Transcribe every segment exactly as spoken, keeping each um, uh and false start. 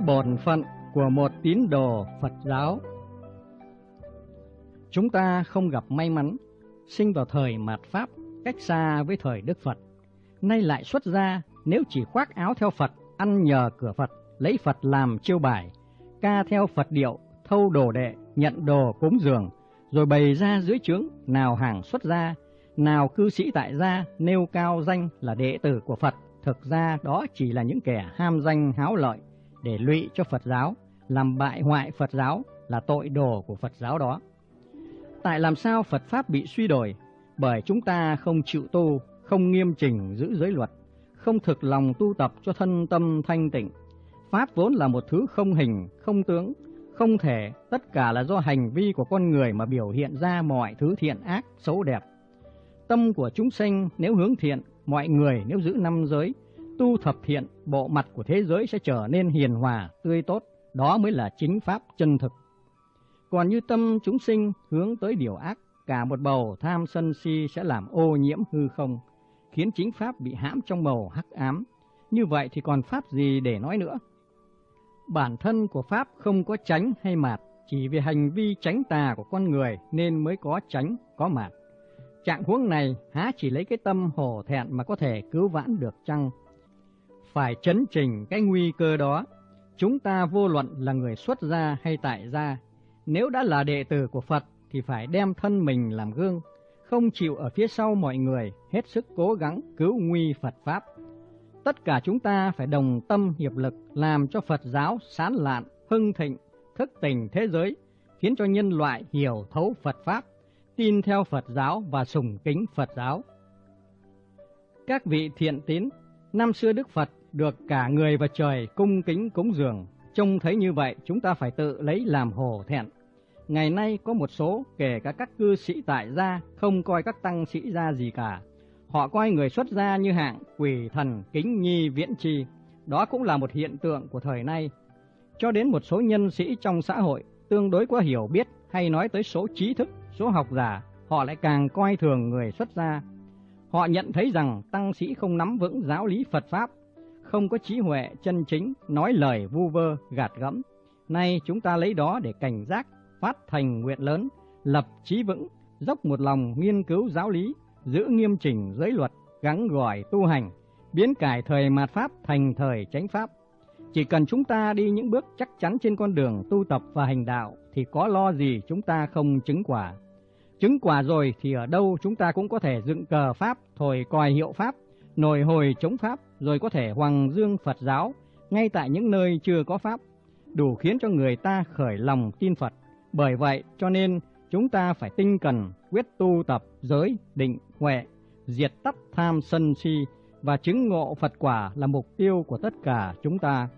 Bổn phận của một tín đồ Phật giáo. Chúng ta không gặp may mắn sinh vào thời mạt Pháp, cách xa với thời Đức Phật, nay lại xuất gia. Nếu chỉ khoác áo theo Phật, ăn nhờ cửa Phật, lấy Phật làm chiêu bài, ca theo Phật điệu, thâu đồ đệ, nhận đồ cúng dường, rồi bày ra dưới trướng, nào hàng xuất gia, nào cư sĩ tại gia, nêu cao danh là đệ tử của Phật, thực ra đó chỉ là những kẻ ham danh háo lợi để lụy cho Phật giáo, làm bại hoại Phật giáo, là tội đồ của Phật giáo đó. Tại làm sao Phật Pháp bị suy đổi? Bởi chúng ta không chịu tu, không nghiêm chỉnh giữ giới luật, không thực lòng tu tập cho thân tâm thanh tịnh. Pháp vốn là một thứ không hình, không tướng, không thể, tất cả là do hành vi của con người mà biểu hiện ra mọi thứ thiện ác, xấu đẹp. Tâm của chúng sinh nếu hướng thiện, mọi người nếu giữ năm giới, tu thập thiện, bộ mặt của thế giới sẽ trở nên hiền hòa, tươi tốt, đó mới là chính Pháp chân thực. Còn như tâm chúng sinh hướng tới điều ác, cả một bầu tham sân si sẽ làm ô nhiễm hư không, khiến chính Pháp bị hãm trong màu hắc ám. Như vậy thì còn Pháp gì để nói nữa? Bản thân của Pháp không có chánh hay mạt, chỉ vì hành vi chánh tà của con người nên mới có chánh, có mạt. Trạng huống này há chỉ lấy cái tâm hổ thẹn mà có thể cứu vãn được chăng? Phải chấn chỉnh cái nguy cơ đó. Chúng ta vô luận là người xuất gia hay tại gia, nếu đã là đệ tử của Phật thì phải đem thân mình làm gương, không chịu ở phía sau mọi người, hết sức cố gắng cứu nguy Phật Pháp. Tất cả chúng ta phải đồng tâm hiệp lực làm cho Phật giáo sáng lạn, hưng thịnh, thức tỉnh thế giới, khiến cho nhân loại hiểu thấu Phật Pháp, tin theo Phật giáo và sùng kính Phật giáo. Các vị thiện tín, năm xưa Đức Phật được cả người và trời cung kính cúng dường, trông thấy như vậy chúng ta phải tự lấy làm hổ thẹn. Ngày nay có một số, kể cả các cư sĩ tại gia, không coi các tăng sĩ gia gì cả. Họ coi người xuất gia như hạng quỷ thần kính nhi viễn chi. Đó cũng là một hiện tượng của thời nay. Cho đến một số nhân sĩ trong xã hội tương đối có hiểu biết hay nói tới số trí thức, số học giả, họ lại càng coi thường người xuất gia. Họ nhận thấy rằng tăng sĩ không nắm vững giáo lý Phật Pháp, không có trí huệ chân chính, nói lời vu vơ, gạt gẫm. Nay chúng ta lấy đó để cảnh giác, phát thành nguyện lớn, lập chí vững, dốc một lòng nghiên cứu giáo lý, giữ nghiêm chỉnh giới luật, gắng gỏi tu hành, biến cải thời mạt Pháp thành thời chánh Pháp. Chỉ cần chúng ta đi những bước chắc chắn trên con đường tu tập và hành đạo thì có lo gì chúng ta không chứng quả. Chứng quả rồi thì ở đâu chúng ta cũng có thể dựng cờ Pháp, thổi còi hiệu Pháp, nổi hồi chống Pháp, rồi có thể hoằng dương Phật giáo ngay tại những nơi chưa có Pháp, đủ khiến cho người ta khởi lòng tin Phật. Bởi vậy cho nên chúng ta phải tinh cần quyết tu tập giới, định, huệ, diệt tắt tham sân si và chứng ngộ Phật quả là mục tiêu của tất cả chúng ta.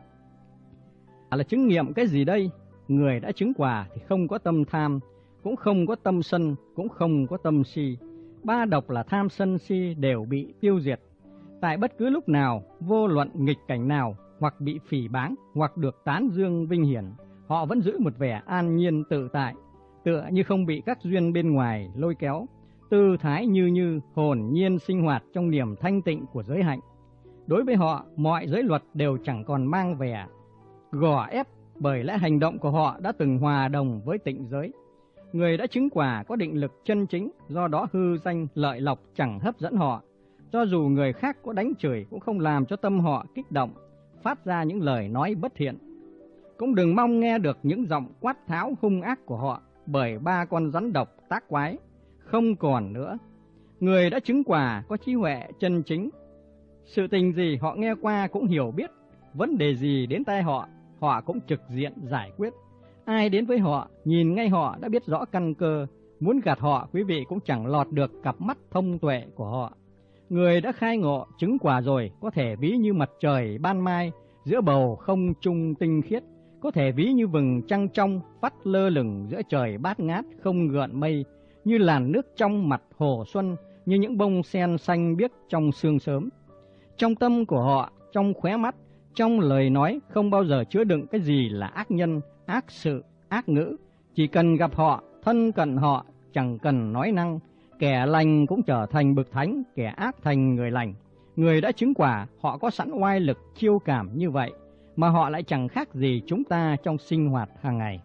Là chứng nghiệm cái gì đây? Người đã chứng quả thì không có tâm tham, cũng không có tâm sân, cũng không có tâm si. Ba độc là tham sân si đều bị tiêu diệt. Tại bất cứ lúc nào, vô luận nghịch cảnh nào, hoặc bị phỉ báng, hoặc được tán dương vinh hiển, họ vẫn giữ một vẻ an nhiên tự tại, tựa như không bị các duyên bên ngoài lôi kéo, tư thái như như hồn nhiên sinh hoạt trong niềm thanh tịnh của giới hạnh. Đối với họ, mọi giới luật đều chẳng còn mang vẻ gò ép, bởi lẽ hành động của họ đã từng hòa đồng với tịnh giới. Người đã chứng quả có định lực chân chính, do đó hư danh lợi lộc chẳng hấp dẫn họ. Cho dù người khác có đánh chửi cũng không làm cho tâm họ kích động, phát ra những lời nói bất thiện. Cũng đừng mong nghe được những giọng quát tháo hung ác của họ, bởi ba con rắn độc tác quái không còn nữa. Người đã chứng quả có trí huệ chân chính, sự tình gì họ nghe qua cũng hiểu biết, vấn đề gì đến tai họ, họ cũng trực diện giải quyết. Ai đến với họ, nhìn ngay họ đã biết rõ căn cơ, muốn gạt họ quý vị cũng chẳng lọt được cặp mắt thông tuệ của họ. Người đã khai ngộ chứng quả rồi có thể ví như mặt trời ban mai giữa bầu không trung tinh khiết, có thể ví như vầng trăng trong vắt lơ lửng giữa trời bát ngát không gợn mây, như làn nước trong mặt hồ xuân, như những bông sen xanh biếc trong sương sớm. Trong tâm của họ, trong khóe mắt, trong lời nói không bao giờ chứa đựng cái gì là ác nhân, ác sự, ác ngữ. Chỉ cần gặp họ, thân cận họ, chẳng cần nói năng, kẻ lành cũng trở thành bậc thánh, kẻ ác thành người lành. Người đã chứng quả, họ có sẵn oai lực chiêu cảm như vậy. mà họ lại chẳng khác gì chúng ta trong sinh hoạt hàng ngày.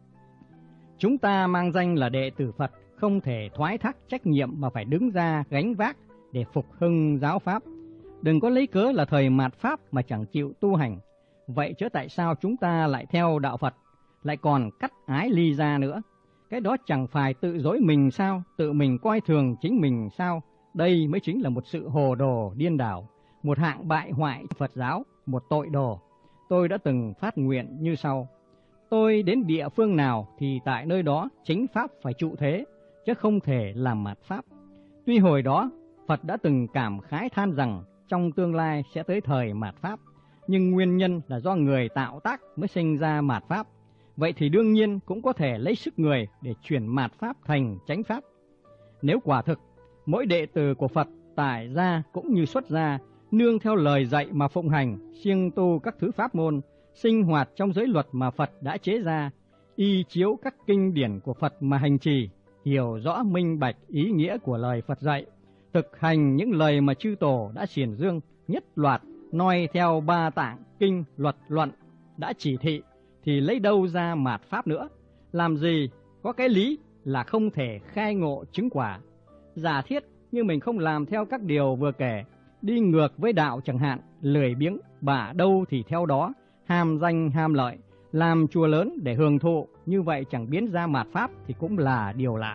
Chúng ta mang danh là đệ tử Phật, không thể thoái thác trách nhiệm mà phải đứng ra gánh vác để phục hưng giáo pháp. Đừng có lấy cớ là thời mạt pháp mà chẳng chịu tu hành. Vậy chớ tại sao chúng ta lại theo đạo Phật, lại còn cắt ái ly ra nữa? Cái đó chẳng phải tự dối mình sao, tự mình coi thường chính mình sao? Đây mới chính là một sự hồ đồ điên đảo, một hạng bại hoại Phật giáo, một tội đồ. Tôi đã từng phát nguyện như sau: tôi đến địa phương nào thì tại nơi đó chính pháp phải trụ thế, chứ không thể làm mạt pháp. Tuy hồi đó Phật đã từng cảm khái than rằng trong tương lai sẽ tới thời mạt pháp, nhưng nguyên nhân là do người tạo tác mới sinh ra mạt pháp. Vậy thì đương nhiên cũng có thể lấy sức người để chuyển mạt pháp thành chánh pháp. Nếu quả thực mỗi đệ tử của Phật tại gia cũng như xuất gia, nương theo lời dạy mà phụng hành, siêng tu các thứ pháp môn, sinh hoạt trong giới luật mà Phật đã chế ra, y chiếu các kinh điển của Phật mà hành trì, hiểu rõ minh bạch ý nghĩa của lời Phật dạy, thực hành những lời mà chư tổ đã xiển dương, nhất loạt noi theo ba tạng kinh luật luận đã chỉ thị, thì lấy đâu ra mạt pháp nữa? Làm gì có cái lý là không thể khai ngộ chứng quả. Giả thiết như mình không làm theo các điều vừa kể, đi ngược với đạo chẳng hạn, lười biếng bả đâu thì theo đó, ham danh ham lợi, làm chùa lớn để hưởng thụ, như vậy chẳng biến ra mạt pháp thì cũng là điều lạ.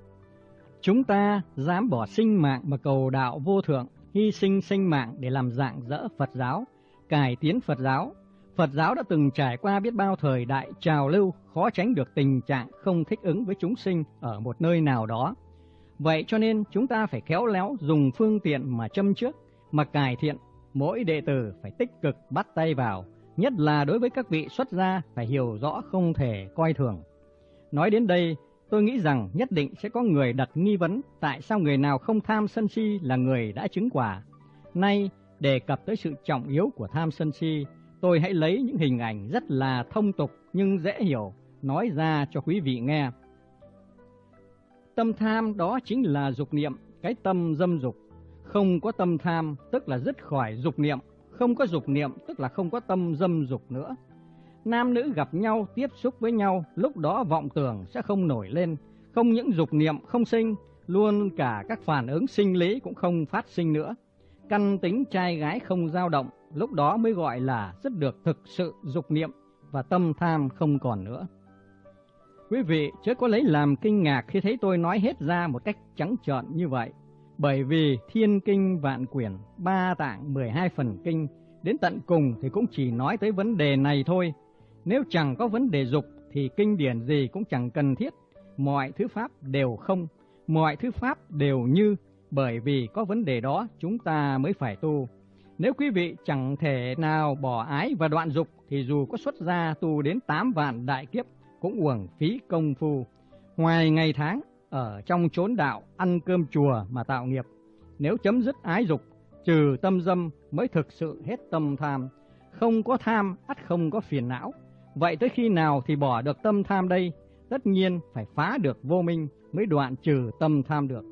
Chúng ta dám bỏ sinh mạng mà cầu đạo vô thượng, hy sinh sinh mạng để làm rạng rỡ Phật giáo, cải tiến Phật giáo. Phật giáo đã từng trải qua biết bao thời đại trào lưu, khó tránh được tình trạng không thích ứng với chúng sinh ở một nơi nào đó. Vậy cho nên chúng ta phải khéo léo dùng phương tiện mà châm trước, mà cải thiện. Mỗi đệ tử phải tích cực bắt tay vào, nhất là đối với các vị xuất gia phải hiểu rõ không thể coi thường. Nói đến đây, tôi nghĩ rằng nhất định sẽ có người đặt nghi vấn tại sao người nào không tham sân si là người đã chứng quả. Nay, đề cập tới sự trọng yếu của tham sân si, tôi hãy lấy những hình ảnh rất là thông tục nhưng dễ hiểu nói ra cho quý vị nghe. Tâm tham đó chính là dục niệm, cái tâm dâm dục. Không có tâm tham tức là dứt khỏi dục niệm, không có dục niệm tức là không có tâm dâm dục nữa. Nam nữ gặp nhau, tiếp xúc với nhau, lúc đó vọng tưởng sẽ không nổi lên, không những dục niệm không sinh, luôn cả các phản ứng sinh lý cũng không phát sinh nữa. Căn tính trai gái không dao động, lúc đó mới gọi là dứt được thực sự dục niệm và tâm tham không còn nữa. Quý vị chớ có lấy làm kinh ngạc khi thấy tôi nói hết ra một cách trắng trợn như vậy, bởi vì thiên kinh vạn quyển, ba tạng mười hai phần kinh, đến tận cùng thì cũng chỉ nói tới vấn đề này thôi. Nếu chẳng có vấn đề dục thì kinh điển gì cũng chẳng cần thiết, mọi thứ pháp đều không, mọi thứ pháp đều như, bởi vì có vấn đề đó chúng ta mới phải tu. Nếu quý vị chẳng thể nào bỏ ái và đoạn dục thì dù có xuất gia tu đến tám vạn đại kiếp cũng uổng phí công phu. Ngoài ngày tháng ở trong chốn đạo ăn cơm chùa mà tạo nghiệp, nếu chấm dứt ái dục, trừ tâm dâm mới thực sự hết tâm tham. Không có tham ắt không có phiền não. Vậy tới khi nào thì bỏ được tâm tham đây? Tất nhiên phải phá được vô minh mới đoạn trừ tâm tham được.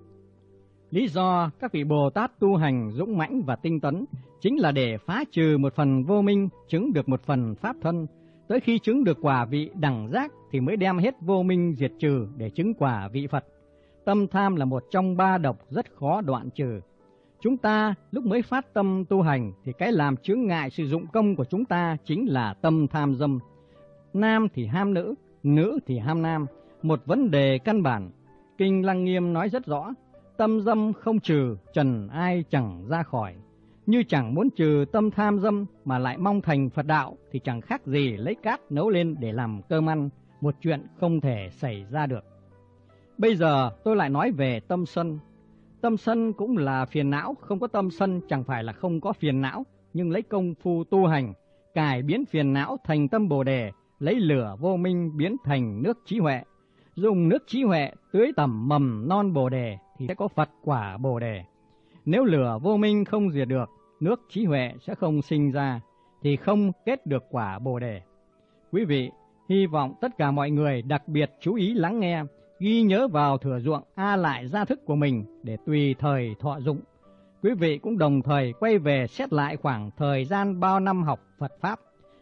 Lý do các vị Bồ Tát tu hành dũng mãnh và tinh tấn chính là để phá trừ một phần vô minh, chứng được một phần pháp thân. Tới khi chứng được quả vị đẳng giác thì mới đem hết vô minh diệt trừ để chứng quả vị Phật. Tâm tham là một trong ba độc rất khó đoạn trừ. Chúng ta lúc mới phát tâm tu hành thì cái làm chướng ngại sự dụng công của chúng ta chính là tâm tham dâm. Nam thì ham nữ, nữ thì ham nam, một vấn đề căn bản. Kinh Lăng Nghiêm nói rất rõ, tâm dâm không trừ, trần ai chẳng ra khỏi. Như chẳng muốn trừ tâm tham dâm mà lại mong thành Phật đạo thì chẳng khác gì lấy cát nấu lên để làm cơm ăn, một chuyện không thể xảy ra được. Bây giờ tôi lại nói về tâm sân. Tâm sân cũng là phiền não, không có tâm sân chẳng phải là không có phiền não, nhưng lấy công phu tu hành, cải biến phiền não thành tâm Bồ Đề, lấy lửa vô minh biến thành nước trí huệ. Dùng nước trí huệ tưới tẩm mầm non Bồ Đề thì sẽ có Phật quả Bồ Đề. Nếu lửa vô minh không diệt được, nước trí huệ sẽ không sinh ra, thì không kết được quả Bồ Đề. Quý vị, hy vọng tất cả mọi người đặc biệt chú ý lắng nghe, ghi nhớ vào thửa ruộng A lại gia thức của mình để tùy thời thọ dụng. Quý vị cũng đồng thời quay về xét lại khoảng thời gian bao năm học Phật Pháp.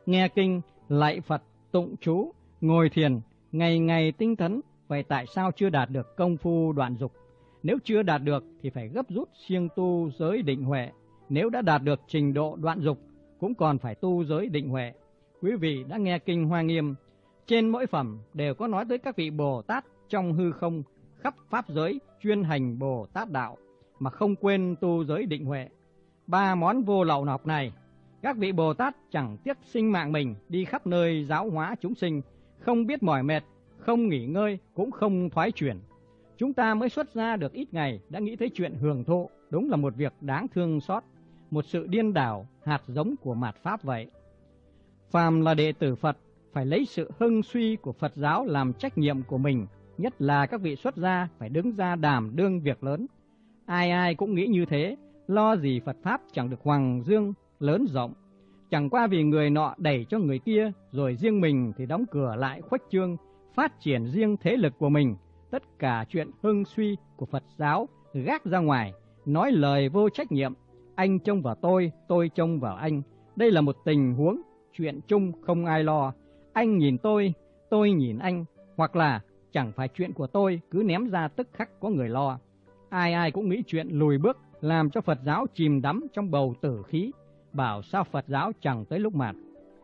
nghe kinh, lạy Phật, tụng chú, ngồi thiền, ngày ngày tinh tấn. Vậy tại sao chưa đạt được công phu đoạn dục? Nếu chưa đạt được thì phải gấp rút siêng tu giới định huệ. Nếu đã đạt được trình độ đoạn dục cũng còn phải tu giới định huệ. Quý vị đã nghe kinh Hoa Nghiêm, trên mỗi phẩm đều có nói tới các vị Bồ Tát trong hư không, khắp pháp giới chuyên hành Bồ Tát đạo mà không quên tu giới định huệ. Ba món vô lậu học này, các vị Bồ Tát chẳng tiếc sinh mạng mình đi khắp nơi giáo hóa chúng sinh, không biết mỏi mệt, không nghỉ ngơi, cũng không thoái chuyển. Chúng ta mới xuất gia được ít ngày đã nghĩ tới chuyện hưởng thụ, đúng là một việc đáng thương xót, một sự điên đảo, hạt giống của mạt Pháp vậy. Phàm là đệ tử Phật, phải lấy sự hưng suy của Phật giáo làm trách nhiệm của mình, nhất là các vị xuất gia phải đứng ra đảm đương việc lớn. Ai ai cũng nghĩ như thế, lo gì Phật Pháp chẳng được hoằng dương, lớn rộng. Chẳng qua vì người nọ đẩy cho người kia, rồi riêng mình thì đóng cửa lại khuếch trương, phát triển riêng thế lực của mình. Tất cả chuyện hưng suy của Phật giáo gác ra ngoài, nói lời vô trách nhiệm. Anh trông vào tôi, tôi trông vào anh. Đây là một tình huống, chuyện chung không ai lo. Anh nhìn tôi, tôi nhìn anh. Hoặc là chẳng phải chuyện của tôi, cứ ném ra tức khắc có người lo. Ai ai cũng nghĩ chuyện lùi bước, làm cho Phật giáo chìm đắm trong bầu tử khí, bảo sao Phật giáo chẳng tới lúc mạt.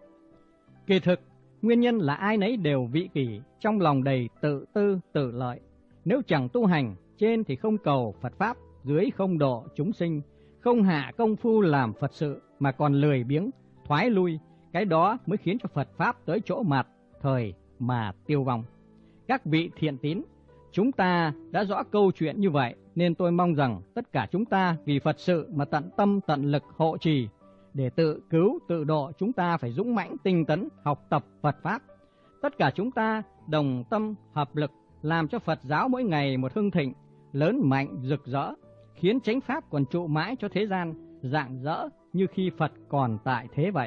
Kỳ thực, nguyên nhân là ai nấy đều vị kỷ, trong lòng đầy tự tư, tự lợi. Nếu chẳng tu hành, trên thì không cầu Phật Pháp, dưới không độ chúng sinh, không hạ công phu làm Phật sự, mà còn lười biếng, thoái lui, cái đó mới khiến cho Phật Pháp tới chỗ mạt, thời mà tiêu vong. Các vị thiện tín, chúng ta đã rõ câu chuyện như vậy, nên tôi mong rằng tất cả chúng ta vì Phật sự mà tận tâm tận lực hộ trì. Để tự cứu, tự độ, chúng ta phải dũng mãnh tinh tấn, học tập Phật Pháp. Tất cả chúng ta đồng tâm hợp lực, làm cho Phật giáo mỗi ngày một hưng thịnh, lớn mạnh, rực rỡ, khiến chánh Pháp còn trụ mãi cho thế gian, rạng rỡ như khi Phật còn tại thế vậy.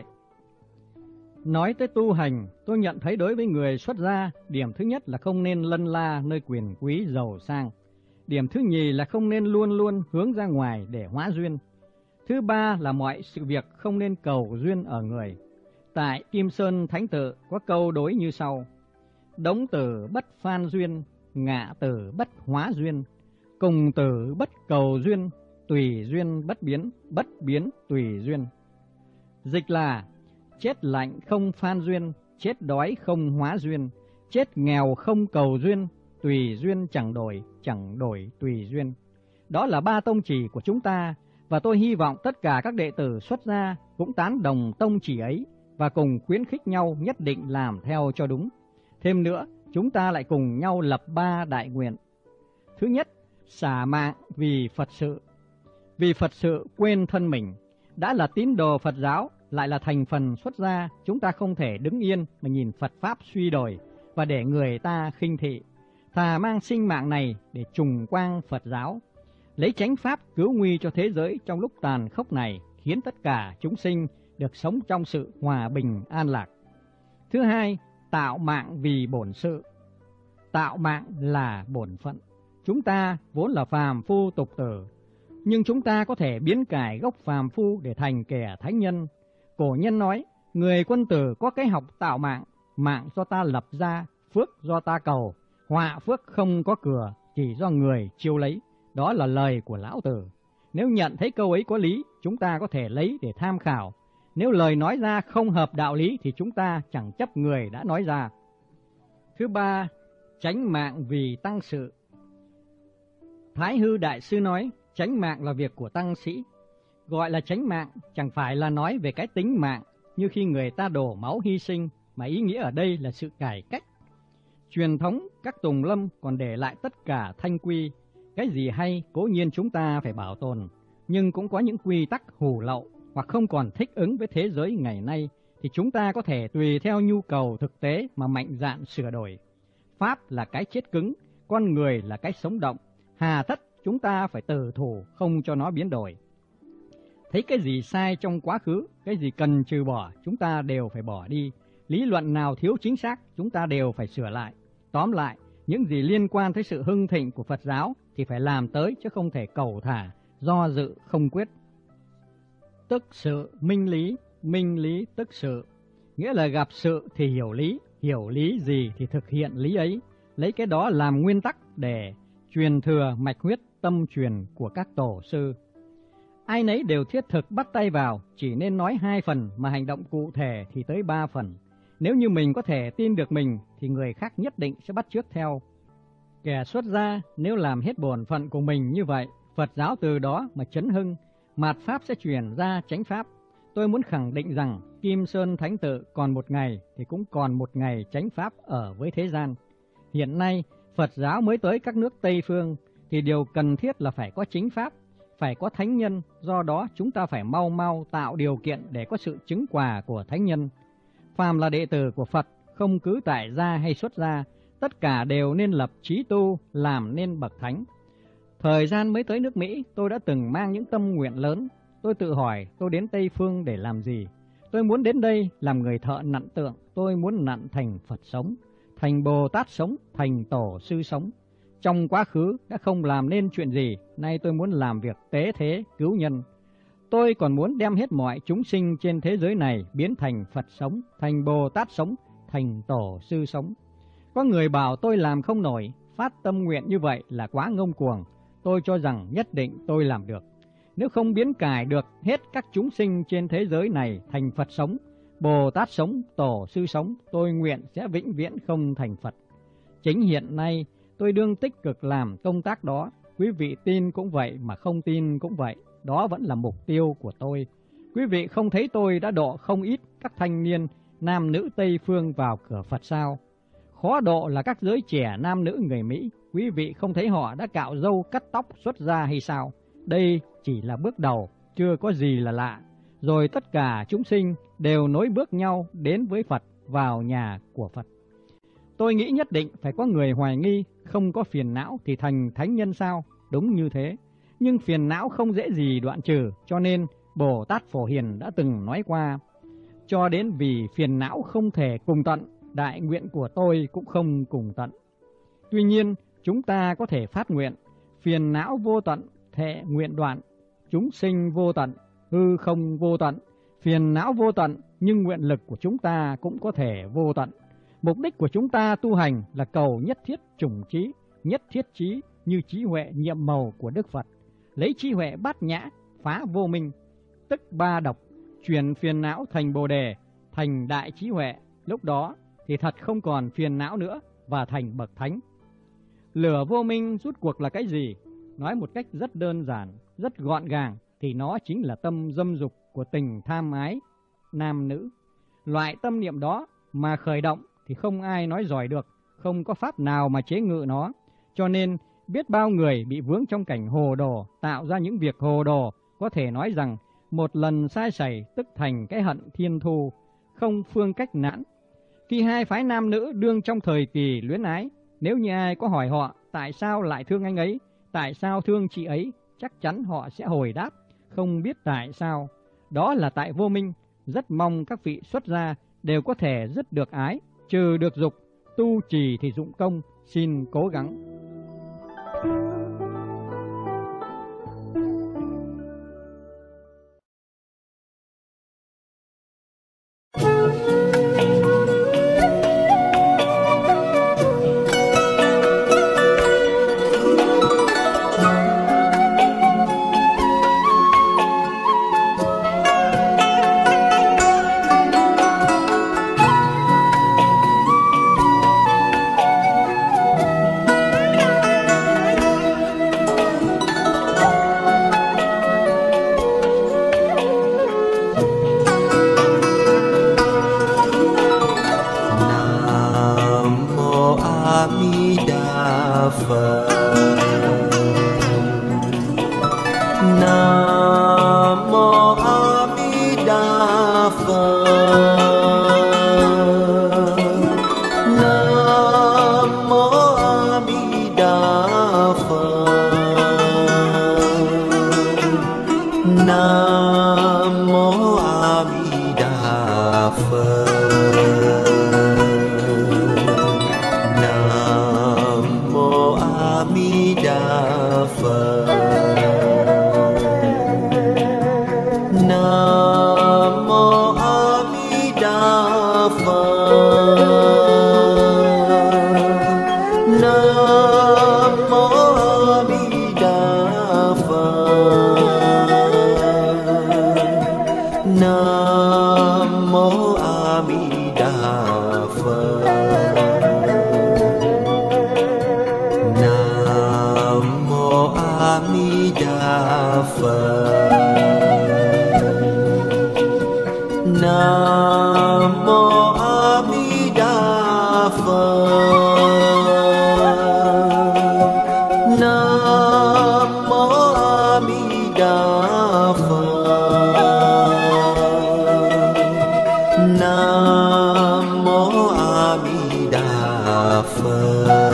Nói tới tu hành, tôi nhận thấy đối với người xuất gia, điểm thứ nhất là không nên lân la nơi quyền quý giàu sang. Điểm thứ nhì là không nên luôn luôn hướng ra ngoài để hóa duyên. Thứ ba là mọi sự việc không nên cầu duyên ở người. Tại Kim Sơn Thánh Tự có câu đối như sau: đống tử bất phan duyên, ngạ tử bất hóa duyên, cùng tử bất cầu duyên, tùy duyên bất biến, bất biến tùy duyên. Dịch là: chết lạnh không phan duyên, chết đói không hóa duyên, chết nghèo không cầu duyên, tùy duyên chẳng đổi, chẳng đổi tùy duyên. Đó là ba tông chỉ của chúng ta, và tôi hy vọng tất cả các đệ tử xuất gia cũng tán đồng tông chỉ ấy và cùng khuyến khích nhau nhất định làm theo cho đúng. Thêm nữa, chúng ta lại cùng nhau lập ba đại nguyện. Thứ nhất, xả mạng vì Phật sự. Vì Phật sự quên thân mình. Đã là tín đồ Phật giáo, lại là thành phần xuất gia, chúng ta không thể đứng yên mà nhìn Phật Pháp suy đồi và để người ta khinh thị. Thà mang sinh mạng này để trùng quang Phật giáo, lấy chánh Pháp cứu nguy cho thế giới trong lúc tàn khốc này, khiến tất cả chúng sinh được sống trong sự hòa bình an lạc. Thứ hai, tạo mạng vì bổn sự. Tạo mạng là bổn phận. Chúng ta vốn là phàm phu tục tử, nhưng chúng ta có thể biến cải gốc phàm phu để thành kẻ thánh nhân. Cổ nhân nói, người quân tử có cái học tạo mạng, mạng do ta lập ra, phước do ta cầu, họa phước không có cửa, chỉ do người chiêu lấy. Đó là lời của Lão Tử. Nếu nhận thấy câu ấy có lý, chúng ta có thể lấy để tham khảo. Nếu lời nói ra không hợp đạo lý thì chúng ta chẳng chấp người đã nói ra. Thứ ba, chánh mạng vì tăng sự. Thái Hư Đại Sư nói, chánh mạng là việc của tăng sĩ. Gọi là chánh mạng chẳng phải là nói về cái tính mạng như khi người ta đổ máu hy sinh, mà ý nghĩa ở đây là sự cải cách. Truyền thống các tùng lâm còn để lại tất cả thanh quy. Cái gì hay cố nhiên chúng ta phải bảo tồn, nhưng cũng có những quy tắc hủ lậu hoặc không còn thích ứng với thế giới ngày nay, thì chúng ta có thể tùy theo nhu cầu thực tế mà mạnh dạn sửa đổi. Pháp là cái chết cứng, con người là cái sống động, hà tất chúng ta phải từ thủ không cho nó biến đổi. Thấy cái gì sai trong quá khứ, cái gì cần trừ bỏ, chúng ta đều phải bỏ đi. Lý luận nào thiếu chính xác, chúng ta đều phải sửa lại. Tóm lại, những gì liên quan tới sự hưng thịnh của Phật giáo thì phải làm tới, chứ không thể cầu thả, do dự không quyết. Tức sự minh lý, minh lý tức sự. nghĩa là gặp sự thì hiểu lý, hiểu lý gì thì thực hiện lý ấy, lấy cái đó làm nguyên tắc để truyền thừa mạch huyết tâm truyền của các tổ sư. Ai nấy đều thiết thực bắt tay vào, chỉ nên nói hai phần mà hành động cụ thể thì tới ba phần. Nếu như mình có thể tin được mình thì người khác nhất định sẽ bắt chước theo. Kẻ xuất gia nếu làm hết bổn phận của mình như vậy, Phật giáo từ đó mà chấn hưng, mạt pháp sẽ chuyển ra chánh pháp. Tôi muốn khẳng định rằng Kim Sơn Thánh Tự còn một ngày thì cũng còn một ngày chánh pháp ở với thế gian. Hiện nay Phật giáo mới tới các nước Tây Phương thì điều cần thiết là phải có chính pháp, phải có thánh nhân, do đó chúng ta phải mau mau tạo điều kiện để có sự chứng quả của thánh nhân. Phàm là đệ tử của Phật, không cứ tại gia hay xuất gia, tất cả đều nên lập chí tu, làm nên bậc thánh. Thời gian mới tới nước Mỹ, tôi đã từng mang những tâm nguyện lớn. Tôi tự hỏi tôi đến Tây Phương để làm gì? Tôi muốn đến đây làm người thợ nặn tượng, tôi muốn nặn thành Phật sống, thành Bồ Tát sống, thành Tổ sư sống. Trong quá khứ đã không làm nên chuyện gì, nay tôi muốn làm việc tế thế, cứu nhân. Tôi còn muốn đem hết mọi chúng sinh trên thế giới này biến thành Phật sống, thành Bồ Tát sống, thành Tổ sư sống. Có người bảo tôi làm không nổi, phát tâm nguyện như vậy là quá ngông cuồng. Tôi cho rằng nhất định tôi làm được. Nếu không biến cải được hết các chúng sinh trên thế giới này thành Phật sống, Bồ Tát sống, Tổ sư sống, tôi nguyện sẽ vĩnh viễn không thành Phật. Chính hiện nay tôi đương tích cực làm công tác đó. Quý vị tin cũng vậy mà không tin cũng vậy. Đó vẫn là mục tiêu của tôi. Quý vị không thấy tôi đã độ không ít các thanh niên nam nữ Tây Phương vào cửa Phật sao? Khó độ là các giới trẻ nam nữ người Mỹ. Quý vị không thấy họ đã cạo râu cắt tóc xuất gia hay sao? Đây chỉ là bước đầu, chưa có gì là lạ. Rồi tất cả chúng sinh đều nối bước nhau đến với Phật, vào nhà của Phật. Tôi nghĩ nhất định phải có người hoài nghi, không có phiền não thì thành thánh nhân sao? Đúng như thế. Nhưng phiền não không dễ gì đoạn trừ, cho nên Bồ Tát Phổ Hiền đã từng nói qua, cho đến vì phiền não không thể cùng tận, đại nguyện của tôi cũng không cùng tận. Tuy nhiên, chúng ta có thể phát nguyện, phiền não vô tận, thệ nguyện đoạn, chúng sinh vô tận, hư không vô tận, phiền não vô tận, nhưng nguyện lực của chúng ta cũng có thể vô tận. Mục đích của chúng ta tu hành là cầu nhất thiết chủng trí, nhất thiết trí như trí huệ nhiệm màu của Đức Phật. Lấy trí huệ bát nhã, phá vô minh, tức ba độc, chuyển phiền não thành bồ đề, thành đại trí huệ. Lúc đó thì thật không còn phiền não nữa và thành bậc thánh. Lửa vô minh rút cuộc là cái gì? Nói một cách rất đơn giản, rất gọn gàng thì nó chính là tâm dâm dục của tình tham ái nam nữ. Loại tâm niệm đó mà khởi động thì không ai nói giỏi được, không có pháp nào mà chế ngự nó. Cho nên biết bao người bị vướng trong cảnh hồ đồ, tạo ra những việc hồ đồ, có thể nói rằng một lần sai sẩy tức thành cái hận thiên thu, không phương cách nãn. Khi hai phái nam nữ đương trong thời kỳ luyến ái, nếu như ai có hỏi họ tại sao lại thương anh ấy, tại sao thương chị ấy, chắc chắn họ sẽ hồi đáp, không biết tại sao. Đó là tại vô minh. Rất mong các vị xuất gia đều có thể dứt được ái, trừ được dục, tu trì thì dụng công, xin cố gắng. Nam mô A Di Đà Nam mô A Di Đà Phật. Nam mô A Di Đà Phật. Nam mô A Di Đà Phật. Nam mô A Di Đà Phật. Nam mô A Di Đà Phật.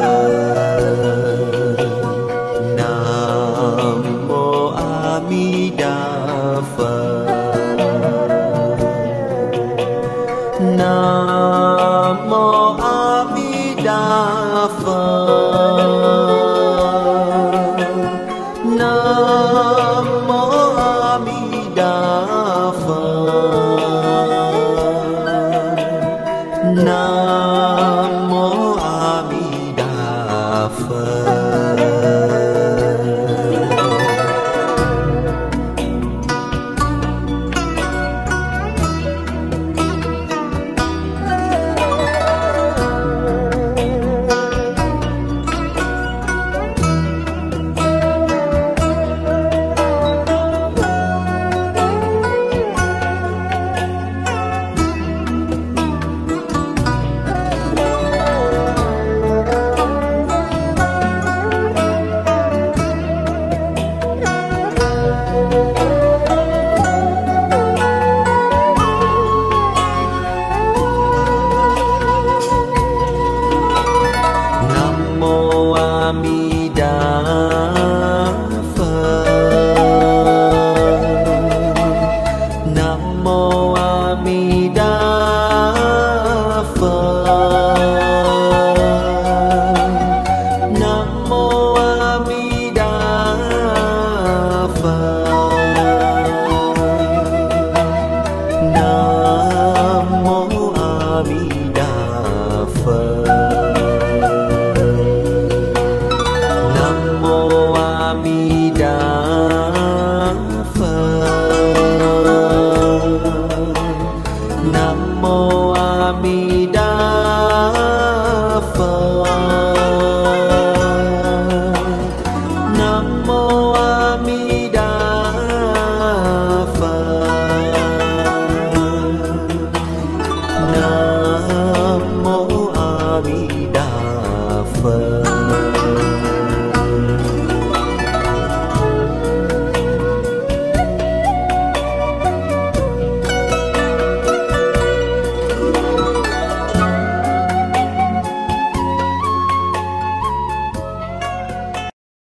Nam mô A Di Đà Phật. Nam mô A Di Đà Phật. Nam mô A Di Đà